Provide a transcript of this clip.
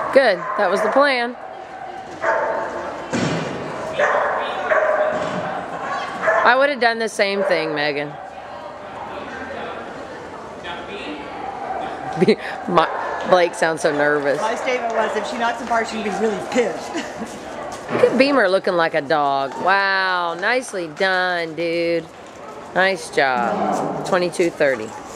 Good. That was the plan. I would have done the same thing, Megan. Blake sounds so nervous. My statement was, if she knocks apart, she'd be really pissed. Look at Beamer looking like a dog. Wow, nicely done, dude. Nice job. 22:30.